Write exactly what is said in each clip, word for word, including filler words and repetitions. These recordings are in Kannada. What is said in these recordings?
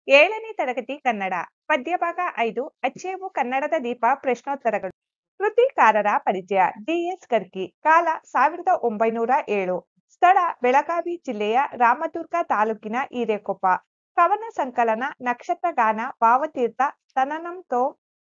ಏಳನೇ ತರಗತಿ ಕನ್ನಡ ಪದ್ಯಭಾಗ ಐದು ಅಚ್ಚೇವು ಕನ್ನಡದ ದೀಪ ಪ್ರಶ್ನೋತ್ತರಗಳು. ಕೃತಿಕಾರರ ಪರಿಚಯ. ಡಿ.ಎಸ್. ಕರ್ಕಿ. ಕಾಲ ಸಾವಿರದ ಒಂಬೈನೂರ ಏಳು. ಸ್ಥಳ ಬೆಳಗಾವಿ ಜಿಲ್ಲೆಯ ರಾಮದುರ್ಗ ತಾಲೂಕಿನ ಹಿರೇಕೊಪ್ಪ. ಕವನ ಸಂಕಲನ ನಕ್ಷತ್ರಗಾನ, ಭಾವತೀರ್ಥ, ತನನಂತೋ,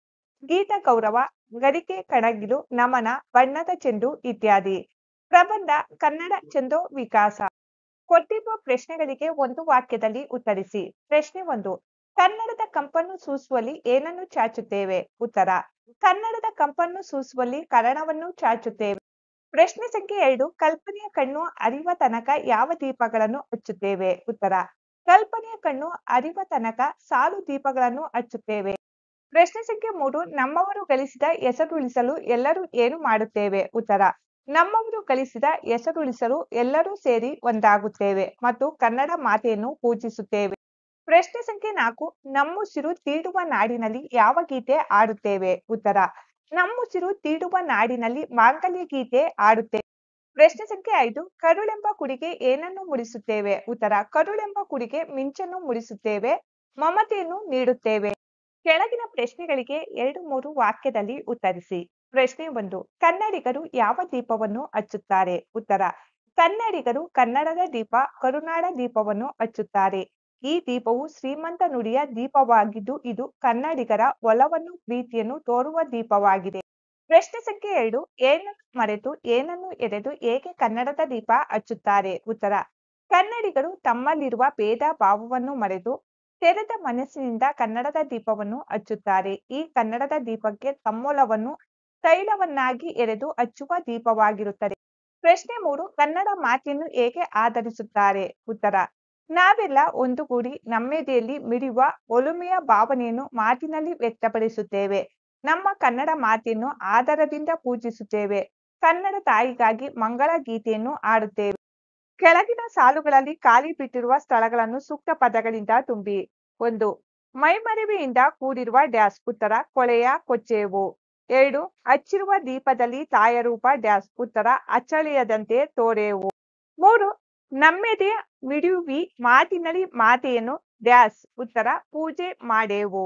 ಗೀತ ಗೌರವ, ಗರಿಕೆ ಕಣಗಿಲು, ನಮನ, ಬಣ್ಣದ ಚೆಂಡು ಇತ್ಯಾದಿ. ಪ್ರಬಂಧ ಕನ್ನಡ ಛಂದೋ ವಿಕಾಸ. ಕೊಟ್ಟಿರುವ ಪ್ರಶ್ನೆಗಳಿಗೆ ಒಂದು ವಾಕ್ಯದಲ್ಲಿ ಉತ್ತರಿಸಿ. ಪ್ರಶ್ನೆ ಒಂದು. ಕನ್ನಡದ ಕಂಪನ್ನು ಸೂಸುವಲ್ಲಿ ಏನನ್ನು ಚಾಚುತ್ತೇವೆ? ಉತ್ತರ. ಕನ್ನಡದ ಕಂಪನ್ನು ಸೂಸುವಲ್ಲಿ ಕನ್ನಡವನ್ನು ಚಾಚುತ್ತೇವೆ. ಪ್ರಶ್ನೆ ಸಂಖ್ಯೆ ಎರಡು. ಕಲ್ಪನೆಯ ಕಣ್ಣು ಅರಿವ ತನಕ ಯಾವ ದೀಪಗಳನ್ನು ಹಚ್ಚುತ್ತೇವೆ? ಉತ್ತರ. ಕಲ್ಪನೆಯ ಕಣ್ಣು ಅರಿವ ತನಕ ಸಾಲು ದೀಪಗಳನ್ನು ಹಚ್ಚುತ್ತೇವೆ. ಪ್ರಶ್ನೆ ಸಂಖ್ಯೆ ಮೂರು. ನಮ್ಮವರು ಗಳಿಸಿದ ಹೆಸರುಳಿಸಲು ಎಲ್ಲರೂ ಏನು ಮಾಡುತ್ತೇವೆ? ಉತ್ತರ. ನಮ್ಮವರು ಗಳಿಸಿದ ಹೆಸರುಳಿಸಲು ಎಲ್ಲರೂ ಸೇರಿ ಒಂದಾಗುತ್ತೇವೆ ಮತ್ತು ಕನ್ನಡ ಮಾತೆಯನ್ನು ಪೂಜಿಸುತ್ತೇವೆ. ಪ್ರಶ್ನೆ ಸಂಖ್ಯೆ ನಾಲ್ಕು. ನಮ್ಮುಸಿರು ತೀಡುವ ನಾಡಿನಲ್ಲಿ ಯಾವ ಗೀತೆ ಆಡುತ್ತೇವೆ? ಉತ್ತರ. ನಮ್ಮುಸಿರು ತೀಡುವ ನಾಡಿನಲ್ಲಿ ಮಾಂಗಲ್ಯ ಗೀತೆ ಆಡುತ್ತೇವೆ. ಪ್ರಶ್ನೆ ಸಂಖ್ಯೆ ಐದು. ಕರುಳೆಂಬ ಕುಡಿಗೆ ಏನನ್ನು ಮುಡಿಸುತ್ತೇವೆ? ಉತ್ತರ. ಕರುಳೆಂಬ ಕುಡಿಗೆ ಮಿಂಚನ್ನು ಮುಡಿಸುತ್ತೇವೆ, ಮಮತೆಯನ್ನು ನೀಡುತ್ತೇವೆ. ಕೆಳಗಿನ ಪ್ರಶ್ನೆಗಳಿಗೆ ಎರಡು ಮೂರು ವಾಕ್ಯದಲ್ಲಿ ಉತ್ತರಿಸಿ. ಪ್ರಶ್ನೆ ಒಂದು. ಕನ್ನಡಿಗರು ಯಾವ ದೀಪವನ್ನು ಹಚ್ಚುತ್ತಾರೆ? ಉತ್ತರ. ಕನ್ನಡಿಗರು ಕನ್ನಡದ ದೀಪ ಕರುನಾಡ ದೀಪವನ್ನು ಹಚ್ಚುತ್ತಾರೆ. ಈ ದೀಪವು ಶ್ರೀಮಂತ ನುಡಿಯ ದೀಪವಾಗಿದ್ದು ಇದು ಕನ್ನಡಿಗರ ಒಲವನ್ನು ಪ್ರೀತಿಯನ್ನು ತೋರುವ ದೀಪವಾಗಿದೆ. ಪ್ರಶ್ನೆ ಸಂಖ್ಯೆ ಎರಡು. ಏನನ್ನು ಮರೆತು ಏನನ್ನು ಎರೆದು ಏಕೆ ಕನ್ನಡದ ದೀಪ ಹಚ್ಚುತ್ತಾರೆ? ಉತ್ತರ. ಕನ್ನಡಿಗರು ತಮ್ಮಲ್ಲಿರುವ ಭೇದ ಭಾವವನ್ನು ಮರೆತು ತೆರೆದ ಮನಸ್ಸಿನಿಂದ ಕನ್ನಡದ ದೀಪವನ್ನು ಹಚ್ಚುತ್ತಾರೆ. ಈ ಕನ್ನಡದ ದೀಪಕ್ಕೆ ತಮ್ಮೊಲವನ್ನು ತೈಲವನ್ನಾಗಿ ಎರೆದು ಹಚ್ಚುವ ದೀಪವಾಗಿರುತ್ತದೆ. ಪ್ರಶ್ನೆ ಮೂರು. ಕನ್ನಡ ಮಾತೆಯನ್ನು ಏಕೆ ಆಧರಿಸುತ್ತಾರೆ? ಉತ್ತರ. ನಾವೆಲ್ಲ ಒಂದುಗೂಡಿ ನಮ್ಮೆದೆಯಲ್ಲಿ ಮಿಡಿಯುವ ಒಲುಮೆಯ ಭಾವನೆಯನ್ನು ಮಾತಿನಲ್ಲಿ ವ್ಯಕ್ತಪಡಿಸುತ್ತೇವೆ. ನಮ್ಮ ಕನ್ನಡ ಮಾತೆಯನ್ನು ಆದರದಿಂದ ಪೂಜಿಸುತ್ತೇವೆ. ಕನ್ನಡ ತಾಯಿಗಾಗಿ ಮಂಗಳ ಗೀತೆಯನ್ನು ಹಾಡುತ್ತೇವೆ. ಕೆಳಗಿನ ಸಾಲುಗಳಲ್ಲಿ ಖಾಲಿ ಬಿಟ್ಟಿರುವ ಸ್ಥಳಗಳನ್ನು ಸೂಕ್ತ ಪದಗಳಿಂದ ತುಂಬಿ. ಒಂದು. ಮೈಮರೆವೆಯಿಂದ ಕೂಡಿರುವ ಡ್ಯಾಶ್. ಉತ್ತರ. ಕೊಳೆಯ ಕೊಚ್ಚೇವು. ಎರಡು. ಹಚ್ಚಿರುವ ದೀಪದಲ್ಲಿ ತಾಯ ರೂಪ ಡ್ಯಾಶ್. ಉತ್ತರ. ಅಚ್ಚಳಿಯದಂತೆ ತೋರೇವು. ಮೂರು. ನಮ್ಮೆದೆ ಮಿಡಿಯುವಿ ಮಾತಿನಲ್ಲಿ ಮಾತೆಯನ್ನು ಡ್ಯಾಶ್. ಉತ್ತರ. ಪೂಜೆ ಮಾಡೇವು.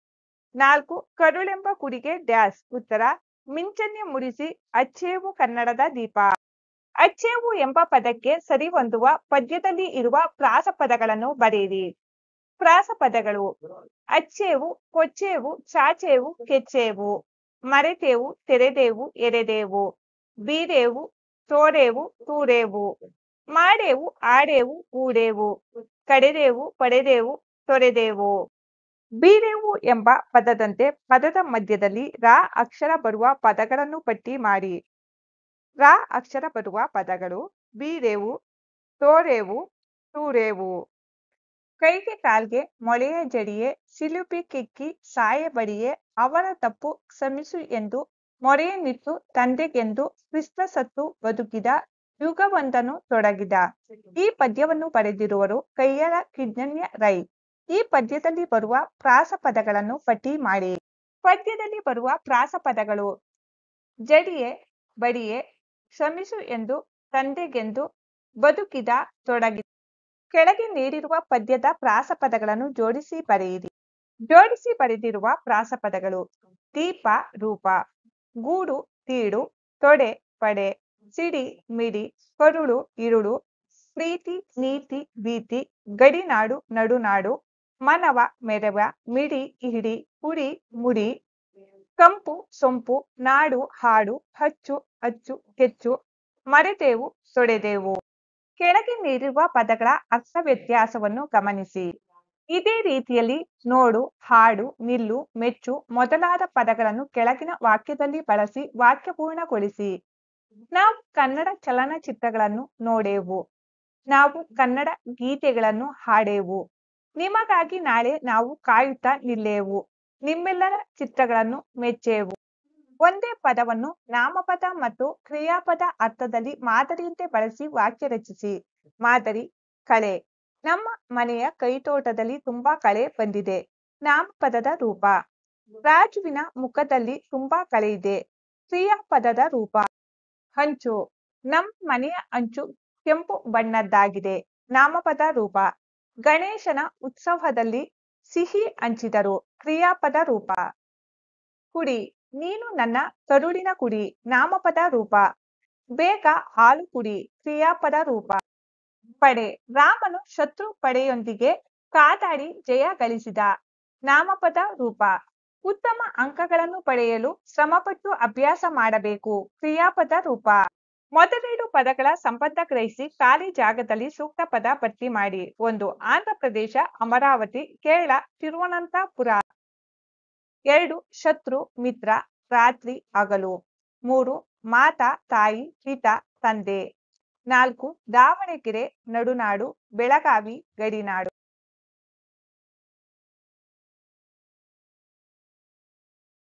ನಾಲ್ಕು. ಕರುಳೆಂಬ ಕುಡಿಗೆ ಡ್ಯಾಶ್. ಉತ್ತರ. ಮಿಂಚನ್ನೆ ಮುಡಿಸಿ ಹಚ್ಚೇವು ಕನ್ನಡದ ದೀಪ. ಹಚ್ಚೇವು ಎಂಬ ಪದಕ್ಕೆ ಸರಿಹೊಂದುವ ಪದ್ಯದಲ್ಲಿ ಇರುವ ಪ್ರಾಸ ಪದಗಳನ್ನು ಬರೆಯಿರಿ. ಪ್ರಾಸ ಪದಗಳು. ಹಚ್ಚೇವು, ಕೊಚ್ಚೇವು, ಚಾಚೇವು, ಕೆಚ್ಚೇವು. ಮರೆತೇವು, ತೆರೆದೇವು, ಎರೆದೇವು. ಬೀರೇವು, ತೋರೇವು, ತೂರೇವು. ಮಾಡೇವು, ಆಡೇವು, ಹೂಡೇವು. ಕಡೆದೇವು, ಪಡೆದೇವು, ತೊರೆದೇವು. ಬೀರೇವು ಎಂಬ ಪದದಂತೆ ಪದದ ಮಧ್ಯದಲ್ಲಿ ರ ಅಕ್ಷರ ಬರುವ ಪದಗಳನ್ನು ಪಟ್ಟಿ ಮಾಡಿ. ರ ಅಕ್ಷರ ಬರುವ ಪದಗಳು ಬೀರೇವು, ತೋರೇವು, ತೂರೇವು. ಕೈಗೆ ಕಾಲ್ಗೆ ಮೊಳೆಯ ಜಡಿಯೇ ಸಿಲುಬಿ ಕಿಕ್ಕಿ ಸಾಯೆ ಬಡಿಯೇ ಅವರ ತಪ್ಪು ಕ್ಷಮಿಸು ಎಂದು ಮೊರೆಯನ್ನಿತ್ತು ತಂದೆಗೆಂದು ಕ್ರಿಸ್ತ ಸತ್ತು ಬದುಕಿದ ಯುಗವೊಂದನ್ನು ತೊಡಗಿದ. ಈ ಪದ್ಯವನ್ನು ಬರೆದಿರುವರು ಕಯ್ಯಾಳ ಕಿಞ್ಞಣ್ಣ ರೈ. ಈ ಪದ್ಯದಲ್ಲಿ ಬರುವ ಪ್ರಾಸ ಪದಗಳನ್ನು ಪಟ್ಟಿ ಮಾಡಿ. ಪದ್ಯದಲ್ಲಿ ಬರುವ ಪ್ರಾಸ ಪದಗಳು ಜಡಿಯೇ, ಬಡಿಯೇ, ಕ್ಷಮಿಸು ಎಂದು, ತಂದೆಗೆಂದು, ಬದುಕಿದ, ತೊಡಗಿದ. ಕೆಳಗೆ ನೀಡಿರುವ ಪದ್ಯದ ಪ್ರಾಸ ಪದಗಳನ್ನು ಜೋಡಿಸಿ ಬರೆಯಿರಿ. ಜೋಡಿಸಿ ಬರೆದಿರುವ ಪ್ರಾಸ ಪದಗಳು. ದೀಪ ರೂಪ, ಗೂಡು ತೀಡು, ತೊಡೆ ಪಡೆ, ಸಿಡಿ ಮಿಡಿ, ಕರುಳು ಇರುಳು, ಪ್ರೀತಿ ನೀತಿ ಭೀತಿ, ಗಡಿನಾಡು ನಡುನಾಡು, ಮನವ ಮೆರವ, ಮಿಡಿ ಹಿಡಿ, ಹುಡಿ ಮುಡಿ, ಕಂಪು ಸೊಂಪು, ನಾಡು ಹಾಡು, ಹಚ್ಚು ಅಚ್ಚು ಕೆಚ್ಚು, ಮರೆತೇವು, ತೊಡೆದೇವು. ಕೆಳಗೆ ನೀಡಿರುವ ಪದಗಳ ಅರ್ಥ ವ್ಯತ್ಯಾಸವನ್ನು ಗಮನಿಸಿ. ಇದೇ ರೀತಿಯಲ್ಲಿ ನೋಡು, ಹಾಡು, ನಿಲ್ಲು, ಮೆಚ್ಚು ಮೊದಲಾದ ಪದಗಳನ್ನು ಕೆಳಗಿನ ವಾಕ್ಯದಲ್ಲಿ ಬಳಸಿ ವಾಕ್ಯ ಪೂರ್ಣಗೊಳಿಸಿ. ನಾವು ಕನ್ನಡ ಚಲನಚಿತ್ರಗಳನ್ನು ನೋಡೇವು. ನಾವು ಕನ್ನಡ ಗೀತೆಗಳನ್ನು ಹಾಡೇವು. ನಿಮಗಾಗಿ ನಾಳೆ ನಾವು ಕಾಯುತ್ತಾ ನಿಲ್ಲೇವು. ನಿಮ್ಮೆಲ್ಲರ ಚಿತ್ರಗಳನ್ನು ಮೆಚ್ಚೇವು. ಒಂದೇ ಪದವನ್ನು ನಾಮಪದ ಮತ್ತು ಕ್ರಿಯಾಪದ ಅರ್ಥದಲ್ಲಿ ಮಾದರಿಯಂತೆ ಬಳಸಿ ವಾಕ್ಯ ರಚಿಸಿ. ಮಾದರಿ. ಕಳೆ. ನಮ್ಮ ಮನೆಯ ಕೈತೋಟದಲ್ಲಿ ತುಂಬಾ ಕಳೆ ಬಂದಿದೆ. ನಾಮಪದದ ರೂಪ. ರಾಜುವಿನ ಮುಖದಲ್ಲಿ ತುಂಬಾ ಕಳೆ ಇದೆ. ಕ್ರಿಯಾಪದದ ರೂಪ. ಹಂಚು. ನಮ್ಮ ಮನೆಯ ಹಂಚು ಕೆಂಪು ಬಣ್ಣದ್ದಾಗಿದೆ. ನಾಮಪದ ರೂಪ. ಗಣೇಶನ ಉತ್ಸವದಲ್ಲಿ ಸಿಹಿ ಹಂಚಿದರು ಕ್ರಿಯಾಪದ ರೂಪ. ಕುಡಿ, ನೀನು ನನ್ನ ಕರುಳಿನ ಕುಡಿ ನಾಮಪದ ರೂಪ. ಬೇಗ ಹಾಲು ಕುಡಿ ಕ್ರಿಯಾಪದ ರೂಪ. ಪಡೆ, ರಾಮನು ಶತ್ರು ಪಡೆಯೊಂದಿಗೆ ಕಾದಾಡಿ ಜಯ ಗಳಿಸಿದ ನಾಮಪದ ರೂಪ. ಉತ್ತಮ ಅಂಕಗಳನ್ನು ಪಡೆಯಲು ಶ್ರಮಪಟ್ಟು ಅಭ್ಯಾಸ ಮಾಡಬೇಕು ಕ್ರಿಯಾಪದ ರೂಪ. ಮೊದಲೆರಡು ಪದಗಳ ಸಂಬಂಧ ಗ್ರಹಿಸಿ ಖಾಲಿ ಜಾಗದಲ್ಲಿ ಸೂಕ್ತ ಪದ ಭರ್ತಿ ಮಾಡಿ. ಒಂದು, ಆಂಧ್ರ ಪ್ರದೇಶ ಅಮರಾವತಿ, ಕೇರಳ ತಿರುವನಂತಪುರ. ಎರಡು, ಶತ್ರು ಮಿತ್ರ, ರಾತ್ರಿ ಹಗಲು. ಮೂರು, ಮಾತಾ ತಾಯಿ, ಪಿತ ತಂದೆ. ನಾಲ್ಕು, ದಾವಣಗೆರೆ ನಡುನಾಡು, ಬೆಳಗಾವಿ ಗಡಿನಾಡು.